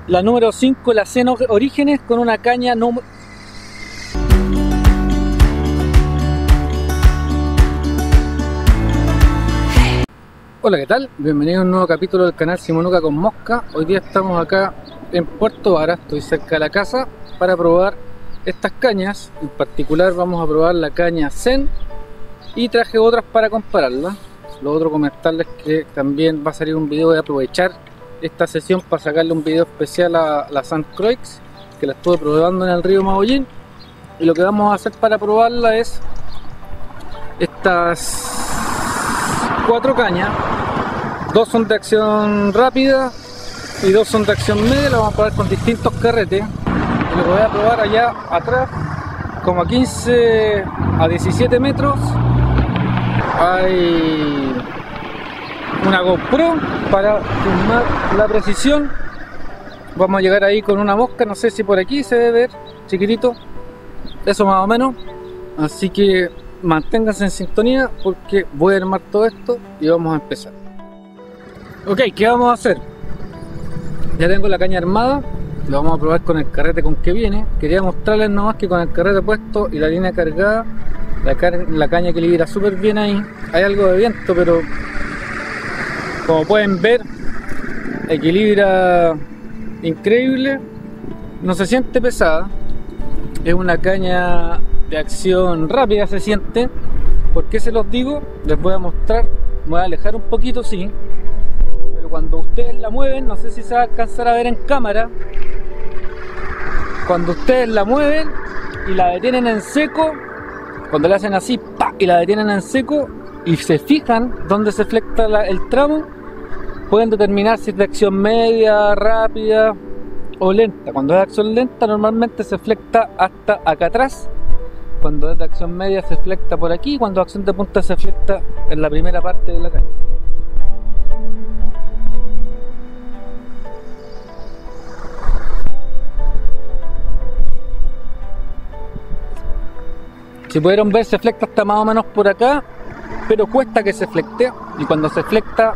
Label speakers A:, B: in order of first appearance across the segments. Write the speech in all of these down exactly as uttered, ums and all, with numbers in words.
A: la número cinco, la Zen Orígenes, con una caña número... Hola, ¿qué tal? Bienvenido a un nuevo capítulo del canal Simonuca con Mosca. Hoy día estamos acá en Puerto Vara, estoy cerca de la casa para probar estas cañas. En particular vamos a probar la caña Zen y traje otras para compararlas. Lo otro, comentarles que también va a salir un video, de aprovechar esta sesión para sacarle un video especial a la Saint Croix, que la estuve probando en el río Magollín. Y lo que vamos a hacer para probarla es estas cuatro cañas. Dos son de acción rápida y dos son de acción media. Las vamos a probar con distintos carretes y lo voy a probar allá atrás, como a quince a diecisiete metros. Hay una GoPro para filmar la precisión. Vamos a llegar ahí con una mosca, no sé si por aquí se debe ver chiquitito, eso más o menos. Así que manténganse en sintonía porque voy a armar todo esto y vamos a empezar. Ok, ¿qué vamos a hacer? Ya tengo la caña armada, lo vamos a probar con el carrete con que viene. Quería mostrarles nomás que con el carrete puesto y la línea cargada, la, car la caña equilibra súper bien ahí. Hay algo de viento, pero como pueden ver, equilibra increíble, no se siente pesada. Es una caña de acción rápida, se siente. ¿Por qué se los digo? Les voy a mostrar. Me voy a alejar un poquito, sí, pero cuando ustedes la mueven, no sé si se va a alcanzar a ver en cámara, cuando ustedes la mueven y la detienen en seco, cuando le hacen así, ¡pa!, y la detienen en seco y se fijan dónde se flexa la, el tramo, pueden determinar si es de acción media, rápida o lenta. Cuando es de acción lenta normalmente se flexa hasta acá atrás. Cuando es de acción media se flexa por aquí. Cuando es acción de punta se flexa en la primera parte de la caña. Si pudieron ver, se flexa hasta más o menos por acá, pero cuesta que se flecte. Y cuando se flexa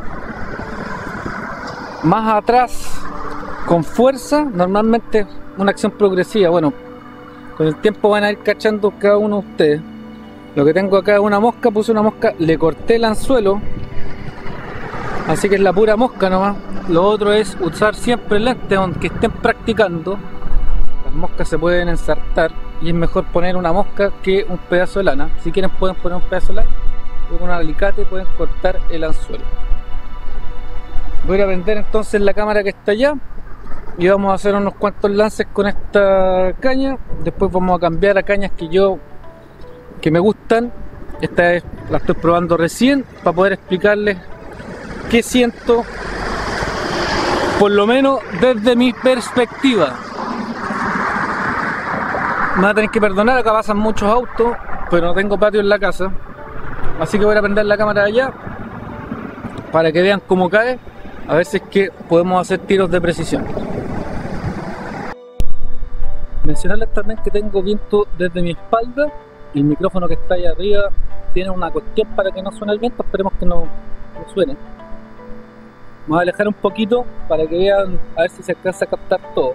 A: más atrás con fuerza, normalmente una acción progresiva. Bueno, con el tiempo van a ir cachando cada uno de ustedes. Lo que tengo acá es una mosca, puse una mosca, le corté el anzuelo, así que es la pura mosca nomás. Lo otro es usar siempre lentes, aunque estén practicando. Las moscas se pueden ensartar y es mejor poner una mosca que un pedazo de lana. Si quieren pueden poner un pedazo de lana, con un alicate pueden cortar el anzuelo. Voy a prender entonces la cámara que está allá y vamos a hacer unos cuantos lances con esta caña. Después vamos a cambiar a cañas que yo que me gustan. Esta es, la estoy probando recién para poder explicarles qué siento, por lo menos desde mi perspectiva. Me van a tener que perdonar, acá pasan muchos autos, pero no tengo patio en la casa, así que voy a prender la cámara de allá para que vean cómo cae. A ver si es que podemos hacer tiros de precisión. Mencionarles también que tengo viento desde mi espalda. El micrófono que está ahí arriba tiene una cuestión para que no suene el viento. Esperemos que no, no suene. Me voy a alejar un poquito para que vean, a ver si se alcanza a captar todo.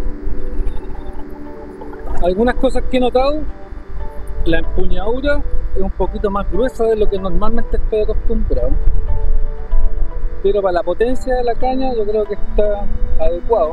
A: Algunas cosas que he notado: la empuñadura es un poquito más gruesa de lo que normalmente estoy acostumbrado, pero para la potencia de la caña yo creo que está adecuado.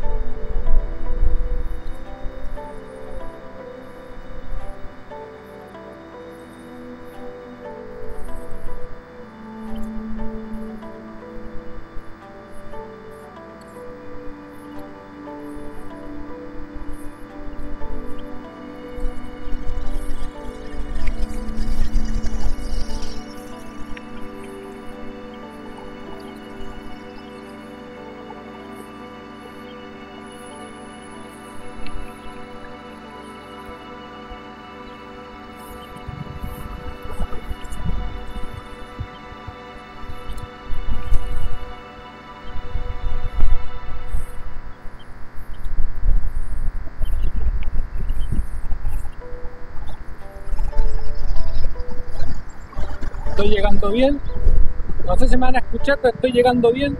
A: Estoy llegando bien, no sé si me van a escuchar, pero estoy llegando bien.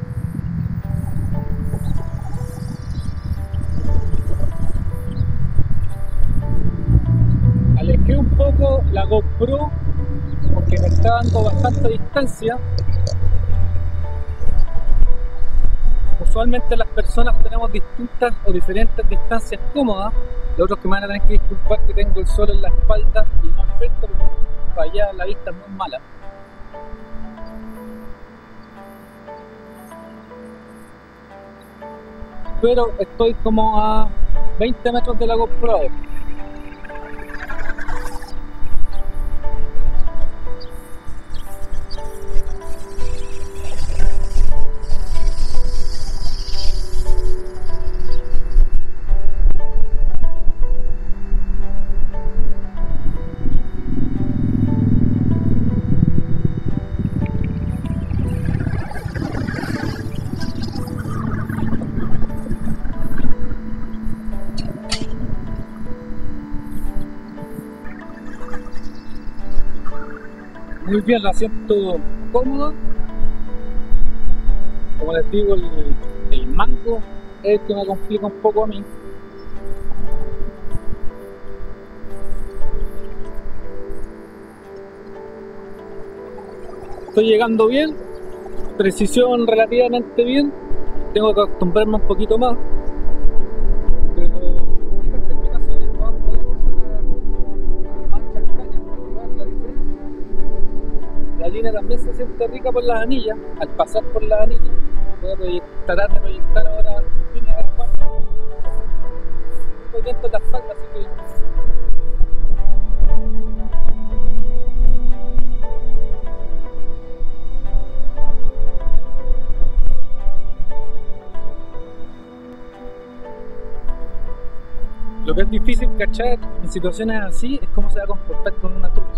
A: Alejé un poco la GoPro porque me está dando bastante distancia. Usualmente las personas tenemos distintas o diferentes distancias cómodas. Los otros que me van a tener que disculpar que tengo el sol en la espalda y no al frente porque para allá la vista es muy mala. Pero estoy como a veinte metros de la GoPro. Muy bien, la siento cómoda. Como les digo, el, el mango es el que me complica un poco a mí. Estoy llegando bien, precisión relativamente bien. Tengo que acostumbrarme un poquito más. Pero estas terminaciones vamos a poder empezar a armar las cañas para probar la diferencia. La línea también se siente rica por las anillas. Al pasar por las anillas voy a tratar de proyectar ahora línea de cuatro. Estoy viendo la espalda, así que lo que es difícil cachar en situaciones así es cómo se va a comportar con una trucha.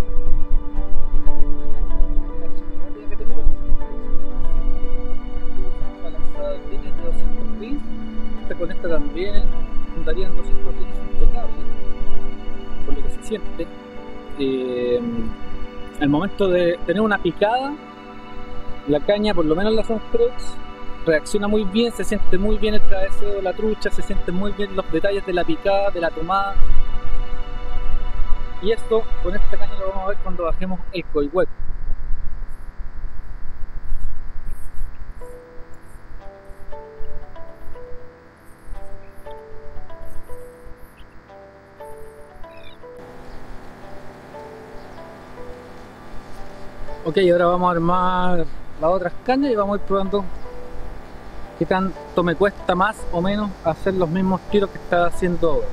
A: Con esta también andarían doscientos quince impecables, por lo que se siente. Eh, al momento de tener una picada, la caña, por lo menos la Suntrox, reacciona muy bien, se siente muy bien el cabeceo de la trucha, se sienten muy bien los detalles de la picada, de la tomada. Y esto con esta caña lo vamos a ver cuando bajemos el coihueco. Ok, ahora vamos a armar las otras cañas y vamos a ir probando qué tanto me cuesta más o menos hacer los mismos tiros que estaba haciendo ahora.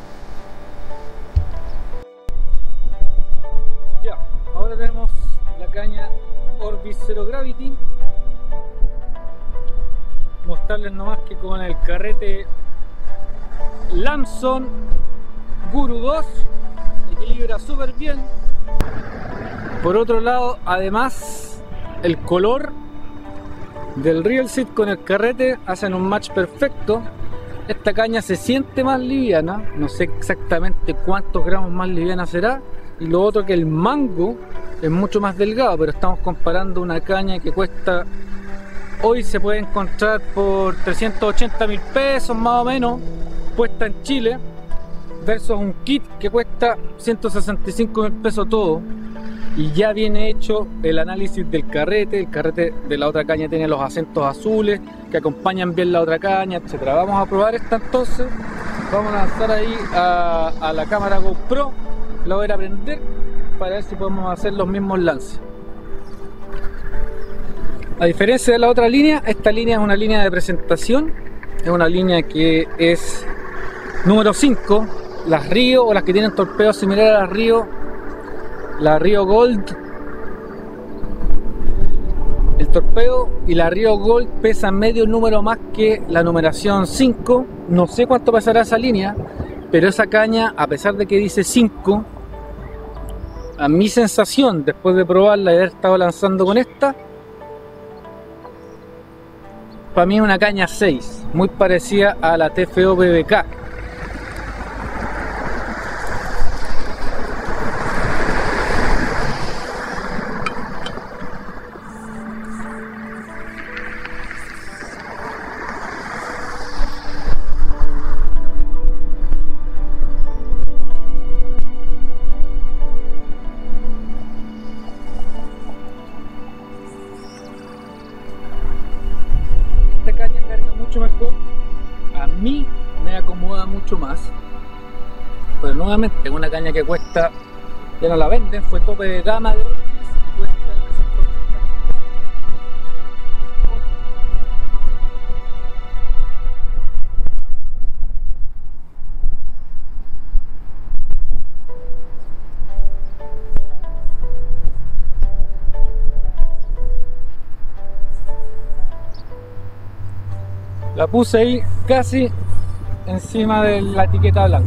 A: Ya, ahora tenemos la caña Orbis Zero Gravity. Mostrarles nomás que con el carrete Lamson Guru dos equilibra súper bien. Por otro lado, además, el color del Real Seed con el carrete hacen un match perfecto. Esta caña se siente más liviana, no sé exactamente cuántos gramos más liviana será. Y lo otro que el mango es mucho más delgado, pero estamos comparando una caña que cuesta, hoy se puede encontrar por trescientos ochenta mil pesos más o menos, puesta en Chile, versus un kit que cuesta cuesta ciento sesenta y cinco mil pesos todo, y ya viene hecho el análisis del carrete. El carrete de la otra caña tiene los acentos azules que acompañan bien la otra caña, etcétera. Vamos a probar esta entonces. Vamos a lanzar ahí a, a la cámara GoPro, la voy a ir a prender para ver si podemos hacer los mismos lances. A diferencia de la otra línea, esta línea es una línea de presentación, es una línea que es número cinco. Las Río, o las que tienen torpedos similares a las Río, la Río Gold, el torpedo y la Río Gold pesan medio número más que la numeración cinco. No sé cuánto pesará esa línea, pero esa caña, a pesar de que dice cinco, a mi sensación después de probarla y haber estado lanzando con esta, para mí es una caña seis, muy parecida a la T F O B B K. Esta caña carga mucho mejor, a mí me acomoda mucho más, pero nuevamente es una caña que cuesta, ya no la venden, fue tope de gama de Orbis y cuesta trescientos ochenta. La puse ahí casi encima de la etiqueta blanca.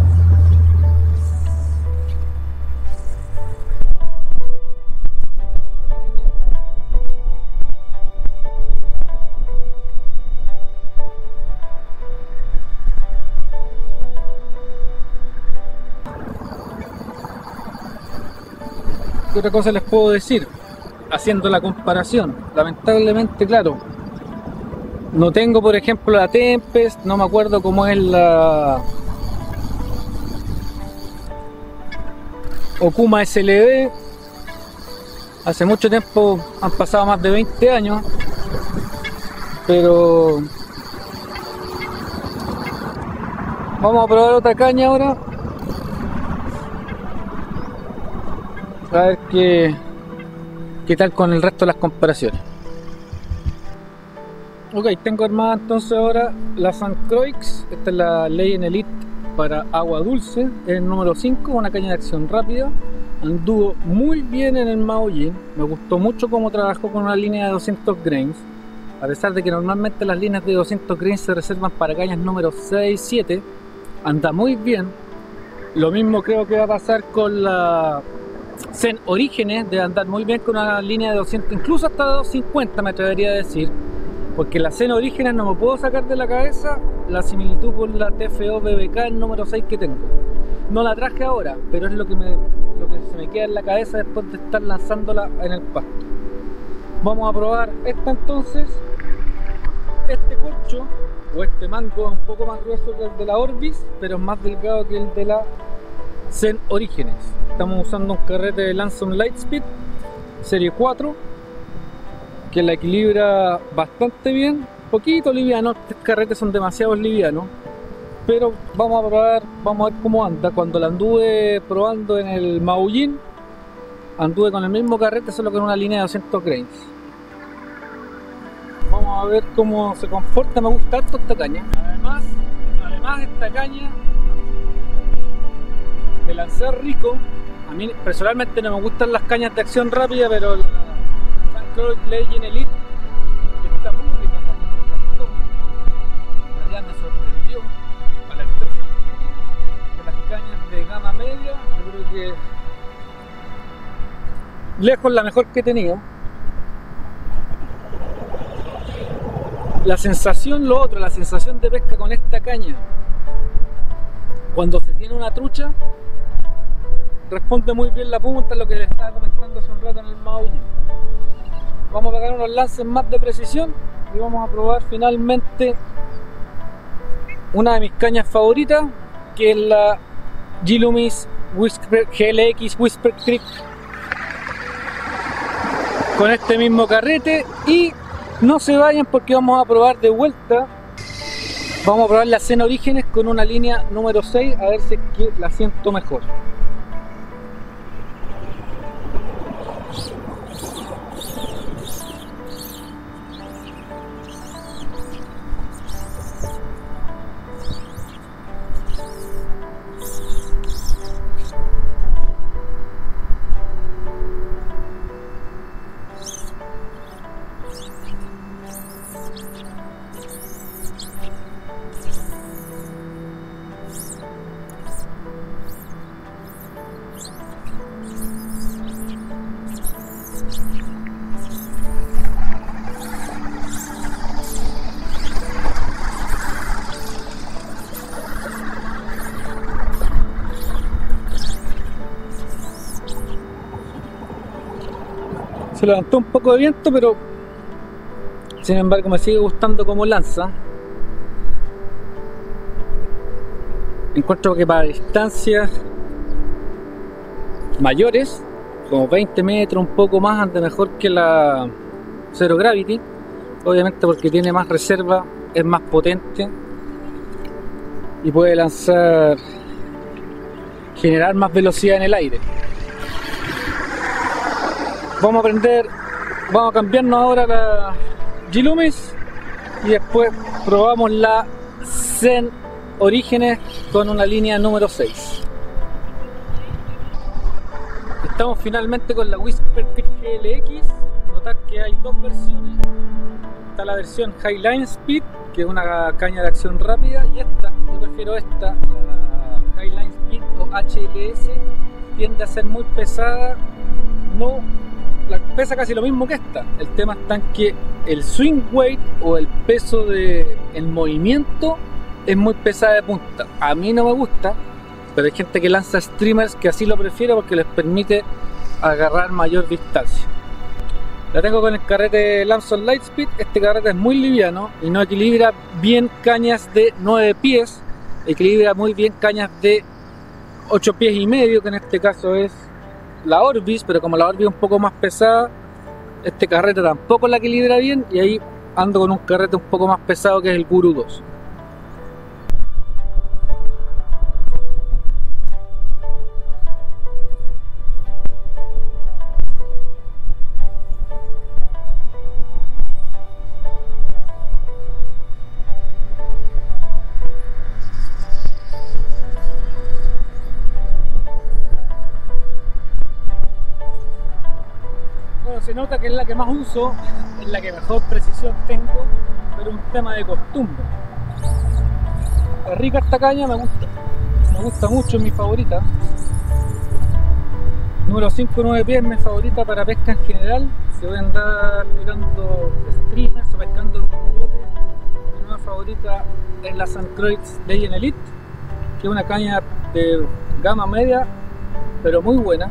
A: ¿Qué otra cosa les puedo decir? Haciendo la comparación, lamentablemente, claro, no tengo, por ejemplo, la Tempest, no me acuerdo cómo es la Okuma S L B. Hace mucho tiempo, han pasado más de veinte años, pero vamos a probar otra caña ahora, a ver qué, qué tal con el resto de las comparaciones. Ok, tengo armada entonces ahora la Saint Croix. Esta es la Legend Elite para agua dulce, es el número cinco, una caña de acción rápida. Anduvo muy bien en el Maoyin, me gustó mucho cómo trabajó con una línea de doscientos grains, a pesar de que normalmente las líneas de doscientos grains se reservan para cañas número seis, siete. Anda muy bien. Lo mismo creo que va a pasar con la Zen Orígenes, de andar muy bien con una línea de doscientos, incluso hasta doscientos cincuenta me atrevería a decir. Porque la Zen Orígenes no me puedo sacar de la cabeza la similitud con la T F O B B K, el número seis que tengo. No la traje ahora, pero es lo que, me, lo que se me queda en la cabeza después de estar lanzándola en el pasto. Vamos a probar esta entonces. Este corcho, o este mango, es un poco más grueso que el de la Orbis, pero es más delgado que el de la Zen Orígenes. Estamos usando un carrete de Lanson Lightspeed serie cuatro, que la equilibra bastante bien, poquito liviano. Estos carretes son demasiado livianos, pero vamos a probar, vamos a ver cómo anda. Cuando la anduve probando en el Maoyin, anduve con el mismo carrete, solo con una línea de doscientos grains. Vamos a ver cómo se comporta. Me gusta harto esta caña. Además, además esta caña de lanzar rico, a mí personalmente no me gustan las cañas de acción rápida, pero la Saint Croix Legend Elite está muy rica, me encantó. La verdad me sorprendió. Para el precio de las cañas de gama media, yo creo que lejos la mejor que he tenido. La sensación, lo otro, la sensación de pesca con esta caña, cuando se tiene una trucha, responde muy bien la punta, lo que les estaba comentando hace un rato en el Maoyin. Vamos a pegar unos lances más de precisión y vamos a probar finalmente una de mis cañas favoritas, que es la G-Loomis Whisper, G L X Whisper Creek con este mismo carrete. Y no se vayan porque vamos a probar de vuelta, vamos a probar la Zen Orígenes con una línea número seis, a ver si es que la siento mejor. Se levantó un poco de viento, pero sin embargo me sigue gustando como lanza. Encuentro que para distancias mayores, como veinte metros, un poco más, anda mejor que la Zero Gravity, obviamente porque tiene más reserva, es más potente y puede lanzar, generar más velocidad en el aire. Vamos a aprender, vamos a cambiarnos ahora la G-Loomis y después probamos la Zen Orígenes con una línea número seis. Estamos finalmente con la Whisper Creek G L X. Notar que hay dos versiones. Está la versión Highline Speed, que es una caña de acción rápida, y esta, yo prefiero esta, la Highline Speed o H L S, tiende a ser muy pesada. No, la pesa casi lo mismo que esta. El tema está en que el swing weight o el peso de el movimiento es muy pesada de punta. A mí no me gusta, pero hay gente que lanza streamers que así lo prefiere porque les permite agarrar mayor distancia. La tengo con el carrete Lamson Lightspeed. Este carrete es muy liviano y no equilibra bien cañas de nueve pies, equilibra muy bien cañas de ocho pies y medio, que en este caso es la Orbis, pero como la Orbis es un poco más pesada, este carrete tampoco la equilibra bien, y ahí ando con un carrete un poco más pesado que es el Guru dos. Se nota que es la que más uso, es la que mejor precisión tengo, pero es un tema de costumbre. Es rica esta caña, me gusta, me gusta mucho, es mi favorita. Número cinco, nueve pies, mi favorita para pesca en general. Se voy a andar tirando streamers o pescando el bote. Mi nueva favorita es la San Croix Legend Elite, que es una caña de gama media, pero muy buena.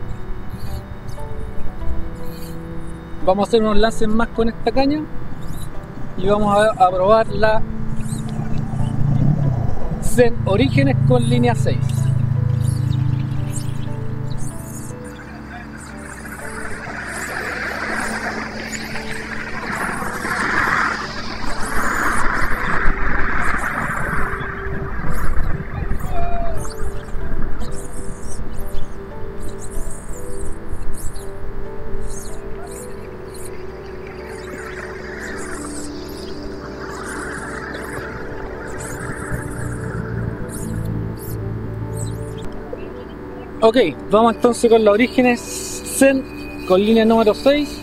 A: Vamos a hacer unos lances más con esta caña y vamos a, a probar la Zen Orígenes con línea seis. Ok, vamos entonces con las Orígenes Zen con línea número seis.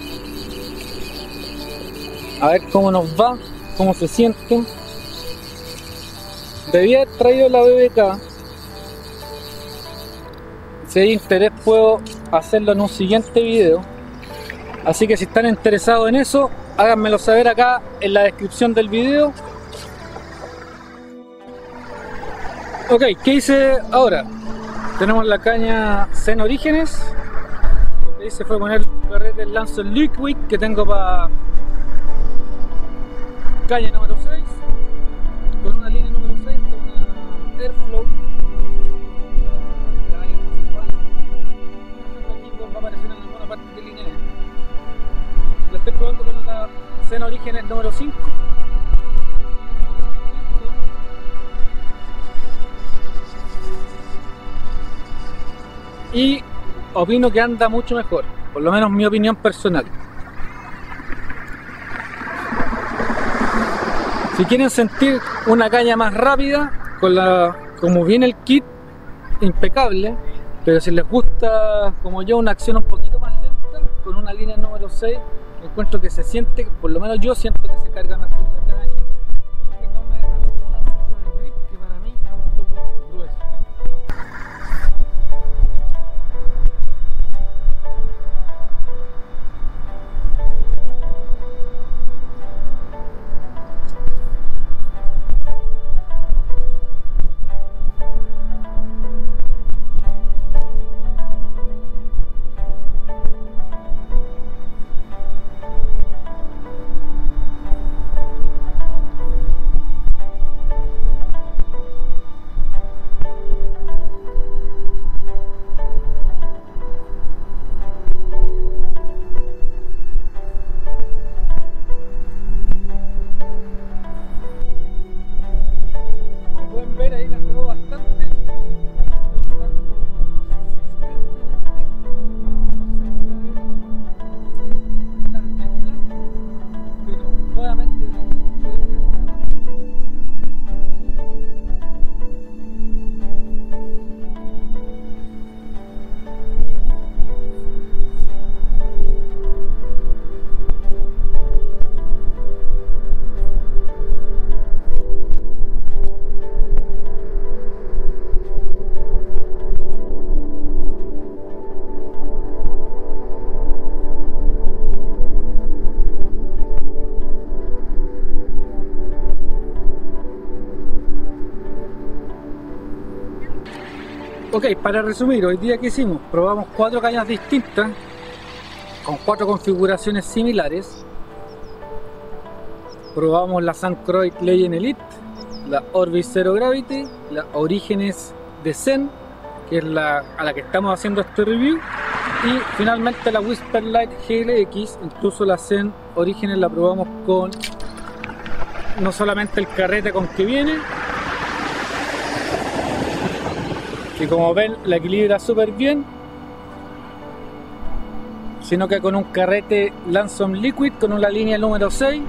A: A ver cómo nos va, cómo se sienten. Debía haber traído la B B K. Si hay interés puedo hacerlo en un siguiente video. Así que si están interesados en eso, háganmelo saber acá en la descripción del video. Ok, ¿qué hice ahora? Tenemos la caña Zen Orígenes. Lo que hice fue poner el carrete Lamson Liquid que tengo para caña número seis, con una línea número seis, con una Airflow. La caña va a aparecer en alguna parte de línea. La estoy probando con la Zen Orígenes número cinco. Y opino que anda mucho mejor, por lo menos mi opinión personal. Si quieren sentir una caña más rápida, con la, como viene el kit, impecable. Pero si les gusta, como yo, una acción un poquito más lenta, con una línea número seis, encuentro que se siente, por lo menos yo siento que se carga mejor la caña. Que no me acomoda mucho el grip, que para mí es un poco grueso. Ver ahí mejoró bastante, pero nuevamente ok, para resumir, hoy día que hicimos, probamos cuatro cañas distintas con cuatro configuraciones similares. Probamos la Sancroid Legend Elite, la Orbis Zero Gravity, la Orígenes de Zen, que es la a la que estamos haciendo este review, y finalmente la Whisperlite G L X. Incluso la Zen Orígenes la probamos con no solamente el carrete con que viene, que como ven la equilibra súper bien, sino que con un carrete Lansom Liquid con una línea número seis.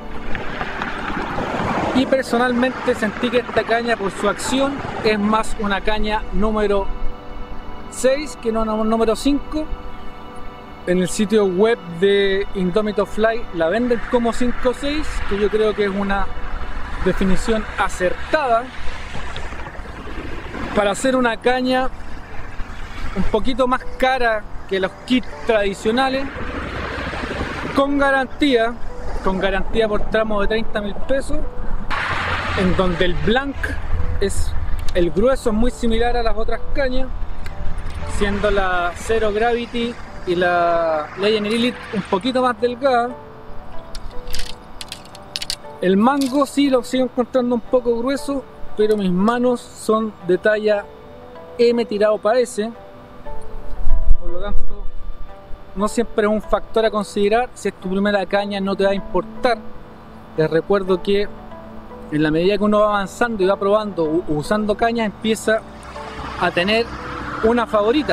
A: Y personalmente sentí que esta caña, por su acción, es más una caña número seis que no número cinco. En el sitio web de Indomito Fly la venden como cinco seis, que yo creo que es una definición acertada para hacer una caña un poquito más cara que los kits tradicionales, con garantía, con garantía por tramo de treinta mil pesos, en donde el blank es, el grueso es muy similar a las otras cañas, siendo la Zero Gravity y la Legend Elite un poquito más delgada. El mango sí lo sigo encontrando un poco grueso, pero mis manos son de talla M tirado para S, por lo tanto no siempre es un factor a considerar. Si es tu primera caña, no te va a importar. Les recuerdo que en la medida que uno va avanzando y va probando u usando cañas, empieza a tener una favorita.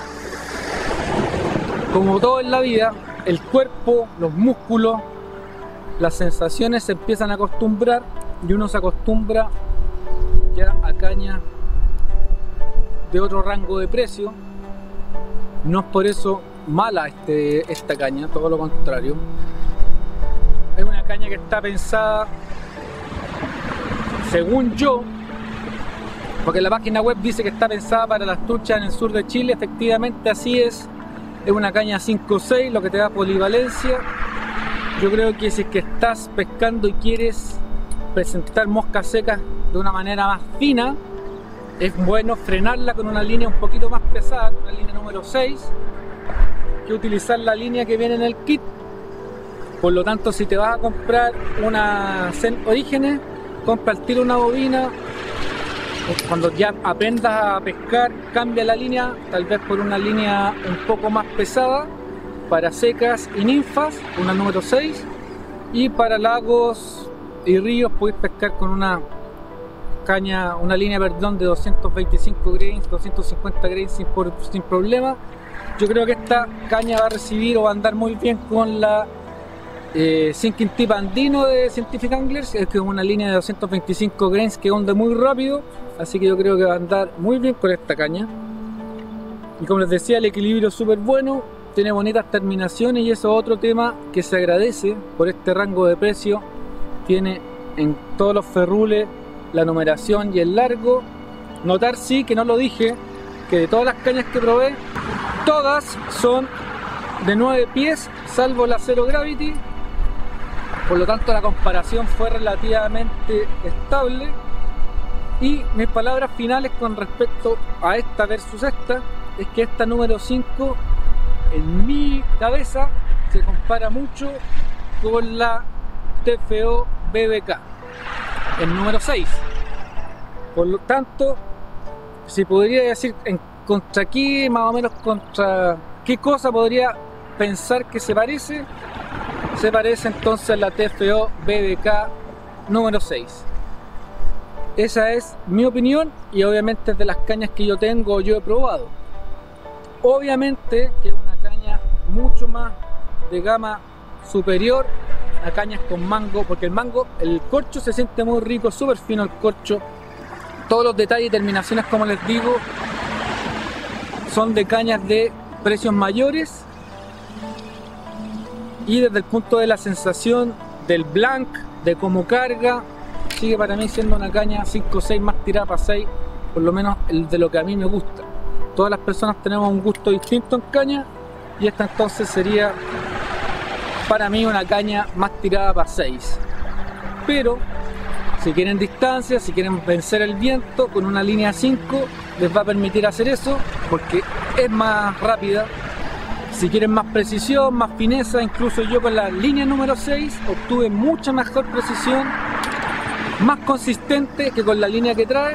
A: Como todo en la vida, el cuerpo, los músculos, las sensaciones se empiezan a acostumbrar, y uno se acostumbra ya a cañas de otro rango de precio. No es por eso mala este, esta caña, todo lo contrario. Es una caña que está pensada, según yo, porque la página web dice que está pensada para las truchas en el sur de Chile. Efectivamente así es. Es una caña cinco seis, lo que te da polivalencia. Yo creo que si es que estás pescando y quieres presentar moscas secas de una manera más fina, es bueno frenarla con una línea un poquito más pesada, con una línea número seis, que utilizar la línea que viene en el kit. Por lo tanto, si te vas a comprar una Zen Orígenes, compra al tiro una bobina cuando ya aprendas a pescar, cambia la línea, tal vez por una línea un poco más pesada, para secas y ninfas, una número seis, y para lagos y ríos puedes pescar con una caña, una línea, perdón, de doscientos veinticinco grains, doscientos cincuenta grains sin, por, sin problema. Yo creo que esta caña va a recibir o va a andar muy bien con la eh, Sinking Tip Andino de Scientific Anglers, que es una línea de doscientos veinticinco grains que hunde muy rápido, así que yo creo que va a andar muy bien con esta caña. Y como les decía, el equilibrio es súper bueno, tiene bonitas terminaciones y eso es otro tema que se agradece por este rango de precio. Tiene en todos los ferrules la numeración y el largo. Notar sí que no lo dije, que de todas las cañas que probé, todas son de nueve pies, salvo la Zero Gravity. Por lo tanto la comparación fue relativamente estable. Y mis palabras finales con respecto a esta versus esta es que esta número cinco en mi cabeza se compara mucho con la T F O B B K, el número seis. Por lo tanto, si podría decir en contra qué, más o menos contra qué cosa podría pensar que se parece, se parece entonces a la T F O B B K número seis. Esa es mi opinión y obviamente es de las cañas que yo tengo, yo he probado. Obviamente que es una caña mucho más de gama superior a cañas con mango, porque el mango, el corcho se siente muy rico, súper fino el corcho. Todos los detalles y terminaciones, como les digo, son de cañas de precios mayores. Y desde el punto de la sensación del blank, de cómo carga, sigue para mí siendo una caña cinco o seis más tirada para seis, por lo menos el de lo que a mí me gusta. Todas las personas tenemos un gusto distinto en caña y esta entonces sería para mí una caña más tirada para seis. Pero si quieren distancia, si quieren vencer el viento con una línea cinco, les va a permitir hacer eso porque es más rápida. Si quieren más precisión, más fineza, incluso yo con la línea número seis obtuve mucha mejor precisión, más consistente que con la línea que trae.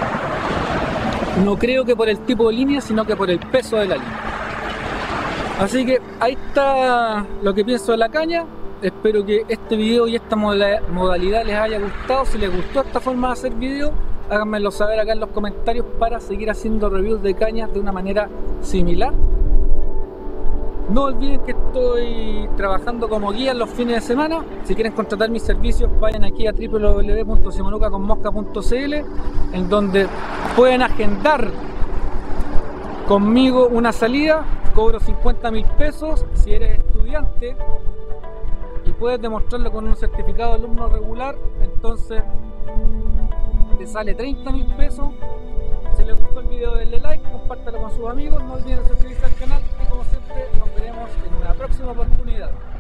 A: No creo que por el tipo de línea, sino que por el peso de la línea. Así que ahí está lo que pienso de la caña. Espero que este video y esta modalidad les haya gustado. Si les gustó esta forma de hacer video, háganmelo saber acá en los comentarios para seguir haciendo reviews de cañas de una manera similar. No olviden que estoy trabajando como guía en los fines de semana. Si quieren contratar mis servicios, vayan aquí a w w w punto simonuca con mosca punto c l, en donde pueden agendar conmigo una salida. Cobro cincuenta mil pesos si eres estudiante y puedes demostrarlo con un certificado de alumno regular, entonces te sale treinta mil pesos. Si les gustó el video, denle like, compártelo con sus amigos, no olviden suscribirse al canal y como siempre nos veremos en una próxima oportunidad.